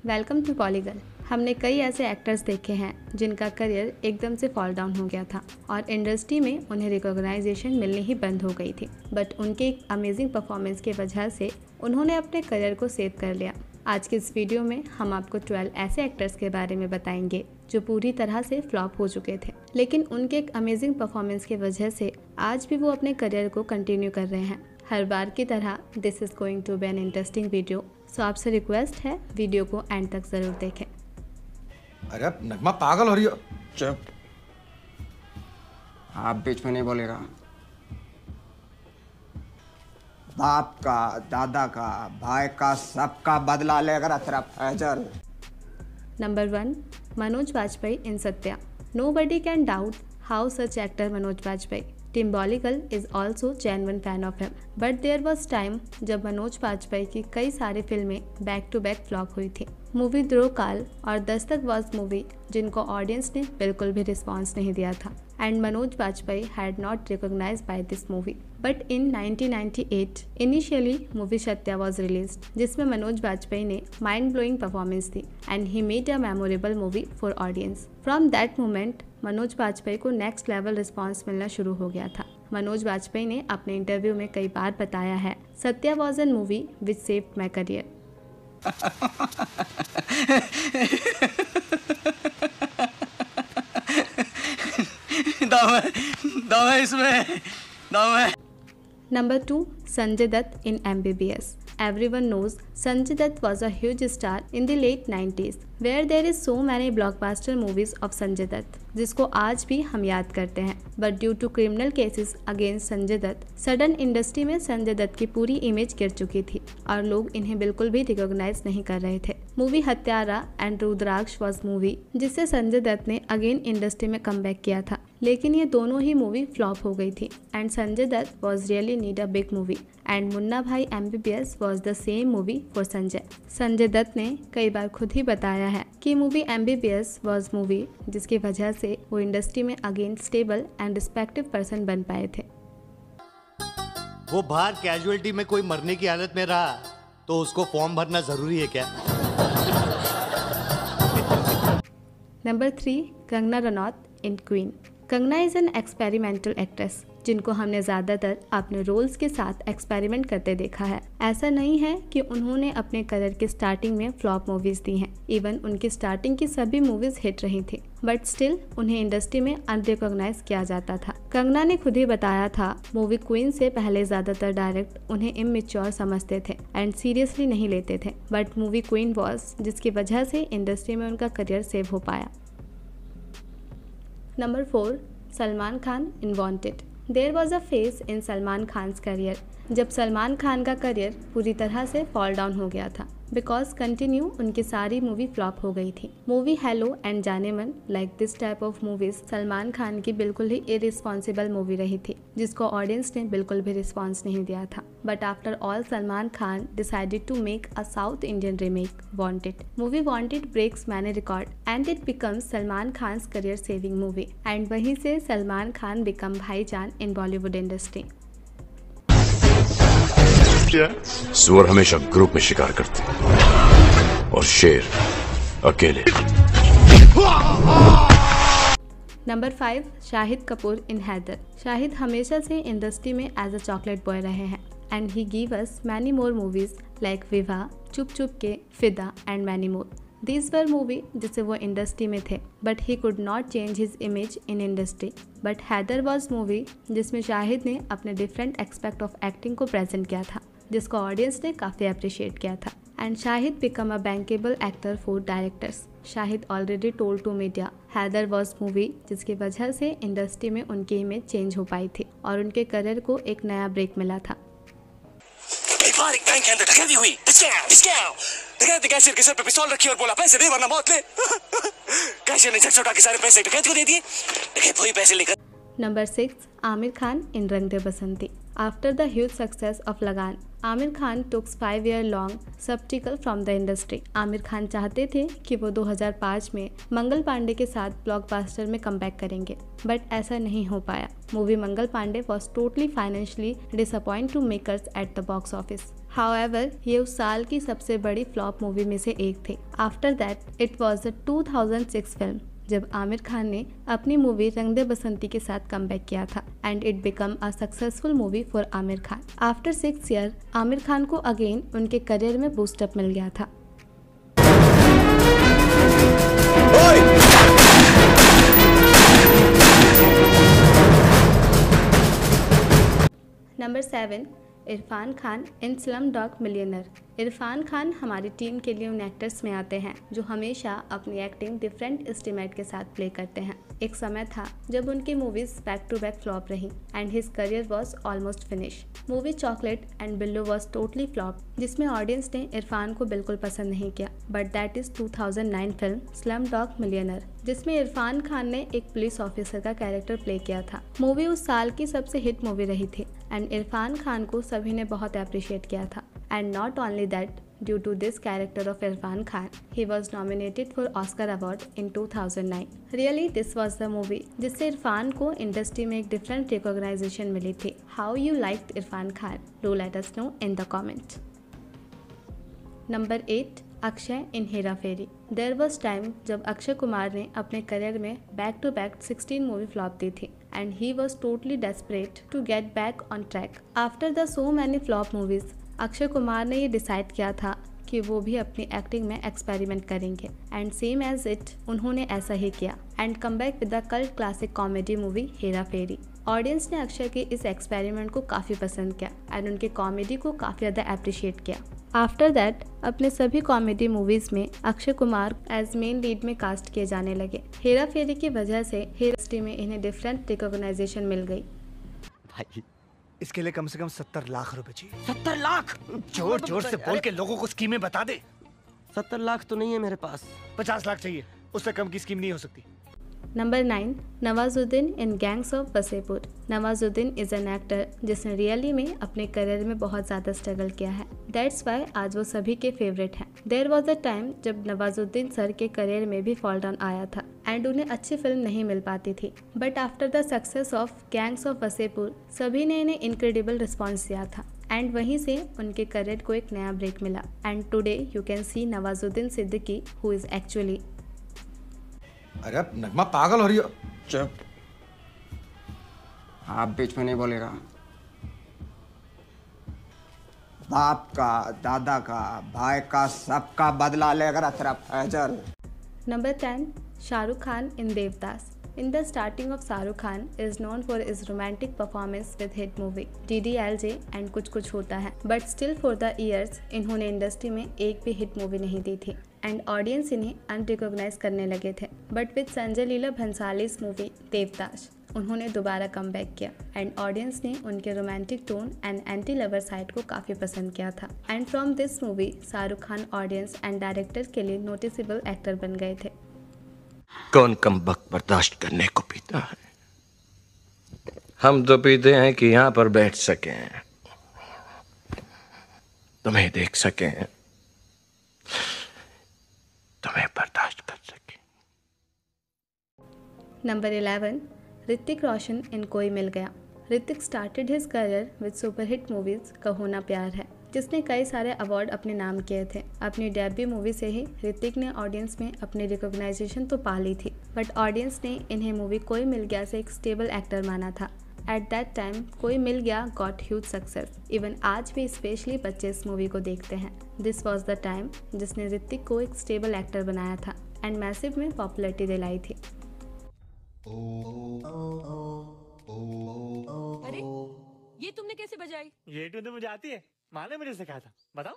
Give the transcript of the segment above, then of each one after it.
Welcome to पॉलीगल। हमने कई ऐसे एक्टर्स देखे हैं जिनका करियर एकदम से फॉल डाउन हो गया था और इंडस्ट्री में उन्हें रिकॉग्नाइजेशन मिलनी ही बंद हो गई थी, बट उनके एक अमेजिंग परफॉर्मेंस की वजह से उन्होंने अपने करियर को सेव कर लिया। आज के इस वीडियो में हम आपको 12 ऐसे एक्टर्स के बारे में बताएंगे जो पूरी तरह से फ्लॉप हो चुके थे, लेकिन उनके एक अमेजिंग परफॉर्मेंस की वजह से आज भी वो अपने करियर को कंटिन्यू कर रहे हैं। हर बार की तरह this is going to be an interesting video, so आपसे रिक्वेस्ट है वीडियो को एंड तक जरूर देखें। अरे नगमा पागल हो रही हो। चुप, आप बीच में नहीं बोलेगा। बाप का, दादा का, भाई का, सबका बदला लेकर तेरा Faizal. Number 1, Manoj Bajpayee in Satya. Nobody can doubt how such actor Manoj Bajpayee. Tim Bolligal is also genuine fan of him. But there was time जब मनोज वाजपेयी की कई सारी फिल्में बैक टू बैक फ्लॉप हुई थी। मूवी ध्रुव काल और दस्तक वॉज मूवी जिनको ऑडियंस ने बिल्कुल भी रिस्पॉन्स नहीं दिया था, and Manoj Bajpayee had not recognised by this movie. But in 1998 initially movie Satya was released, जिसमें मनोज वाजपेयी ने माइंड ब्लोइंग परफॉर्मेंस दी and he made a memorable movie for audience. From that moment Manoj Bajpayee को नेक्स्ट लेवल रिस्पॉन्स मिलना शुरू हो गया था। मनोज वाजपेयी ने अपने इंटरव्यू में कई बार बताया है, Satya was an movie which saved my career. दम है इसमें, दम है। Number 2, Sanjay Dutt in MBBS. Everyone knows Sanjay Dutt was a huge star in the late 90s, where there is so many blockbuster movies of Sanjay Dutt, जिसको आज भी हम याद करते हैं। But due to criminal cases against Sanjay Dutt, sudden industry में संजय दत्त की पूरी इमेज गिर चुकी थी और लोग इन्हें बिल्कुल भी रिकॉग्नाइज नहीं कर रहे थे। मूवी हत्यारा एंड रुद्राक्ष वॉज मूवी जिससे संजय दत्त ने अगेन इंडस्ट्री में कमबैक किया था, लेकिन ये दोनों ही मूवी फ्लॉप हो गई थी and Sanjay Dutt was really need a big movie and Munna Bhai MBBS was the same movie for Sanjay. Sanjay Dutt ने कई बार खुद ही बताया है कि मूवी MBBS वॉज मूवी जिसकी वजह से वो इंडस्ट्री में again stable and respective person बन पाए थे। वो बाहर कैजुअलिटी में कोई मरने की हालत में रहा तो उसको फॉर्म भरना जरूरी है क्या? Number 3, Kangana Ranaut in Queen. Kangana is an experimental actress जिनको हमने ज़्यादातर अपने रोल्स के साथ एक्सपेरिमेंट करते देखा है। ऐसा नहीं है कि उन्होंने अपने करियर के स्टार्टिंग में फ्लॉप मूवीज दी हैं, इवन उनकी स्टार्टिंग की सभी मूवीज हिट रही थी, बट स्टिल उन्हें इंडस्ट्री में अनरिकॉग्नाइज किया जाता था। कंगना ने खुद ही बताया था, मूवी क्वीन से पहले ज़्यादातर डायरेक्ट उन्हें इमेच्योर समझते थे एंड सीरियसली नहीं लेते थे, बट मूवी क्वीन वॉज जिसकी वजह से इंडस्ट्री में उनका करियर सेव हो पाया। Number 4, Salman Khan in Wanted. There was a phase in Salman Khan's career जब सलमान खान का करियर पूरी तरह से फॉल डाउन हो गया था, बिकॉज कंटिन्यू उनकी सारी मूवी फ्लॉप हो गई थी। मूवी हेलो एंड जाने मन like this type of movies Salman Khan की बिल्कुल ही इरिस्पॉन्सिबल मूवी रही थी जिसको ऑडियंस ने बिल्कुल भी रिस्पॉन्स नहीं दिया था। But after all Salman Khan decided to make a south Indian remake Wanted. Movie Wanted breaks many record and it becomes Salman Khan's career saving movie and वहीं से सलमान खान बिकम भाईजान इन बॉलीवुड इंडस्ट्री। सुअर हमेशा ग्रुप में शिकार करते हैं और शेर अकेले। Number 5, Shahid Kapoor in Haider. शाहिद हमेशा से इंडस्ट्री में एज अ चॉकलेट बॉय रहे हैं and he give us many more movies like Vivah, Chup Chup Ke, Fida and many more. These were movie जिससे वो इंडस्ट्री में थे, but he could not change his image in industry. But Haider was movie जिसमें शाहिद ने अपने different expect of acting को present किया था, जिसको ऑडियंस ने काफ़ी अप्रिशिएट किया था and Shahid become a bankable actor for directors. Shahid already told to media Haider was movie जिसकी वजह से इंडस्ट्री में उनकी इमेज चेंज हो पाई थी और उनके करियर को एक नया ब्रेक मिला था। एक बैंक के अंदर डकैती हुई। डकैत ने कैशियर के सर पे पिस्तौल रखी और बोला, पैसे दे वरना मौत ले। कैशियर ने झट से उठा के सारे पैसे डकैत को दे दिए। डकैत वही पैसे लेकर। नंबर 6, आमिर खान इन रंग दे बसंती। After the huge success of लगान, Aamir Khan took 5-year long sabbatical from the industry. Aamir Khan चाहते थे कि वो 2005 में मंगल पांडे के साथ ब्लॉकबस्टर में कमबैक करेंगे, बट ऐसा नहीं हो पाया। Movie Mangal Pandey was totally financially disappointing to makers at the box office. However, ये उस साल की सबसे बड़ी फ्लॉप मूवी में से एक थी। After that it was the 2006 film जब आमिर खान ने अपनी मूवी रंग दे बसंती के साथ कमबैक किया था and it become a successful movie for Aamir Khan. After 6 year Aamir Khan को अगेन उनके करियर में बूस्टअप मिल गया था। Number 7 Irrfan Khan in Slumdog Millionaire. Irrfan Khan हमारी टीम के लिए उन एक्टर्स में आते हैं जो हमेशा अपनी एक्टिंग डिफरेंट एस्टीमेट के साथ प्ले करते हैं। एक समय था जब उनकी movies back to back flop रही and his career was almost finish. Movie Chocolate and Billu was totally flop जिसमें ऑडियंस ने इरफान को बिल्कुल पसंद नहीं किया, but that is 2009 film Slumdog Millionaire जिसमें इरफान खान ने एक पुलिस ऑफिसर का कैरेक्टर प्ले किया था। मूवी उस साल की सबसे हिट मूवी रही थी एंड इरफान खान को सभी ने बहुत अप्रिशिएट किया था। And not only that, due to this character of Irrfan Khan he was nominated for Oscar award in 2009। Really this was the movie जिससे इरफान को इंडस्ट्री में एक डिफरेंट रिकॉग्नाइजेशन मिली थी। How you liked Irrfan Khan? Do let us know in the comment. Number 8 Akshay in Hera Pheri. There was time जब अक्षय कुमार ने अपने career में back to back 16 movie flop दी थी and he was totally desperate to get back on track. After the so many flop movies Akshay Kumar ने ये decide किया था कि वो भी अपनी एक्टिंग में एक्सपेरिमेंट करेंगे एंड सेम एज इट उन्होंने ऐसा ही किया and come back with the cult classic comedy movie Hera Pheri. Audience ने अक्षय के इस एक्सपेरिमेंट को काफ़ी पसंद किया एंड उनके कॉमेडी को काफ़ी ज़्यादा अप्रिशिएट किया। आफ्टर दैट अपने सभी कॉमेडी मूवीज में Akshay Kumar as main lead में कास्ट किए जाने लगे। हेरा फेरी की वजह से हेरा इंडस्ट्री में इन्हें डिफरेंट रिकॉग्नाइजेशन मिल गई। भाई इसके लिए कम से कम 70 लाख रुपए चाहिए। 70 लाख? जोर जोर से बोल के लोगों को स्कीमें बता दे। 70 लाख तो नहीं है मेरे पास। 50 लाख चाहिए, उससे कम की स्कीम नहीं हो सकती। Number 9 Nawazuddin in Gangs of Wasseypur. Nawazuddin is an actor जिसने रियली में अपने करियर में बहुत ज़्यादा स्ट्रगल किया है। दैट्स वाई आज वो सभी के फेवरेट हैं। देयर वॉज अ टाइम जब नवाजुद्दीन सर के करियर में भी फॉल डाउन आया था एंड उन्हें अच्छी फिल्म नहीं मिल पाती थी, but after the success of Gangs of Wasseypur सभी ने इन्हें इनक्रेडिबल रिस्पॉन्स दिया था एंड वहीं से उनके करियर को एक नया ब्रेक मिला and today you can see Nawazuddin Siddiqui who is actually. अरे नगमा पागल हो रही हो। चुप, आप बीच में नहीं बोलेगा। बाप का, दादा का, भाई का, सबका बदला लेकर तेरा Faizal. Number 10 Shahrukh Khan in Devdas. In the starting of Shahrukh Khan is known for his romantic performance with hit movie DDLJ and कुछ कुछ होता है, but still for the years इन्होंने इंडस्ट्री में एक भी हिट मूवी नहीं दी थी एंड ऑडियंस इन्हें अनरिकॉग्नाइज करने लगे थे। But with Sanjay Leela Bhansali's movie Devdas उन्होंने दोबारा कम बैक किया एंड ऑडियंस ने उनके romantic tone and anti lover side को काफ़ी पसंद किया था एंड from this movie Shahrukh Khan audience and director के लिए नोटिसेबल एक्टर बन गए थे। कौन कम वक्त बर्दाश्त करने को पीता है? हम तो पीते हैं कि यहां पर बैठ सकें, तुम्हें देख सकें, तुम्हें बर्दाश्त कर सकें। Number 11 Hrithik Roshan in Koi Mil Gaya. Hrithik started his career with superhit movies Kaho Naa प्यार है जिसने कई सारे अवार्ड अपने नाम किए थे। अपनी डेब्यू मूवी से ही ऋतिक ने ऑडियंस में अपनी रिकॉग्नाइजेशन तो पा ली थी, बट ऑडियंस ने इन्हें मूवी कोई मिल गया से एक स्टेबल एक्टर माना था। एट दैट टाइम कोई मिल गया गॉट ह्यूज सक्सेस। इवन आज भी स्पेशली बच्चे इस मूवी को देखते हैं। दिस वॉज द टाइम जिसने ऋतिक को एक स्टेबल एक्टर बनाया था एंड मैसिव में पॉपुलैरिटी दिलाई थी। अरे ये तुमने कैसे बजाई? ये ट्यून तो मुझे आती है, माँ ने मुझे सिखाया था। बताओ।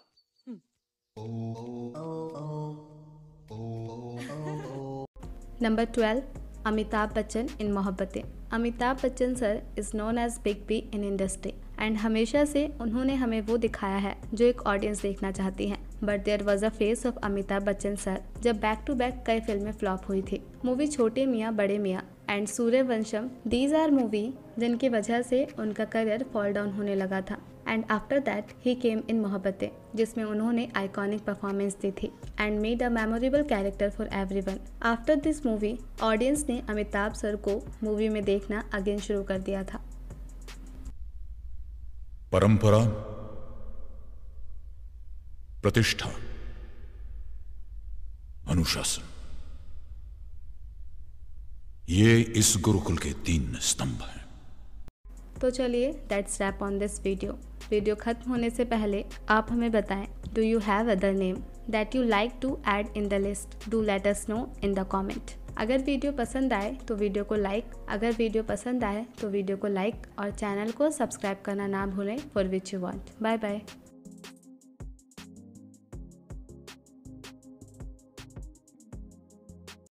Number 12 Amitabh Bachchan in Mohabbatein. Amitabh Bachchan sir is known as big B in industry and हमेशा से उन्होंने हमें वो दिखाया है जो एक ऑडियंस देखना चाहती है। But there was a phase of Amitabh Bachchan sir जब बैक टू बैक कई फिल्में फ्लॉप हुई थी। मूवी छोटे Miyan Bade Miyan and Sooryavansham, these are movie जिनकी वजह से उनका करियर फॉल डाउन होने लगा था and after that he came in Mohabbatein जिसमें उन्होंने आइकॉनिक परफॉर्मेंस दी थी and made a memorable character for everyone. After this movie audience ने अमिताभ सर को मूवी में देखना अगेन शुरू कर दिया था। परंपरा प्रतिष्ठा, अनुशासन, ये इस गुरुकुल के 3 स्तंभ हैं। तो चलिए that's wrap on this video. Video खत्म होने से पहले आप हमें बताएं, do you have other name that you like to add in the list? Do let us know in the comment. अगर वीडियो पसंद आए तो वीडियो को लाइक और चैनल को सब्सक्राइब करना ना भूलें। For which you want. Bye bye.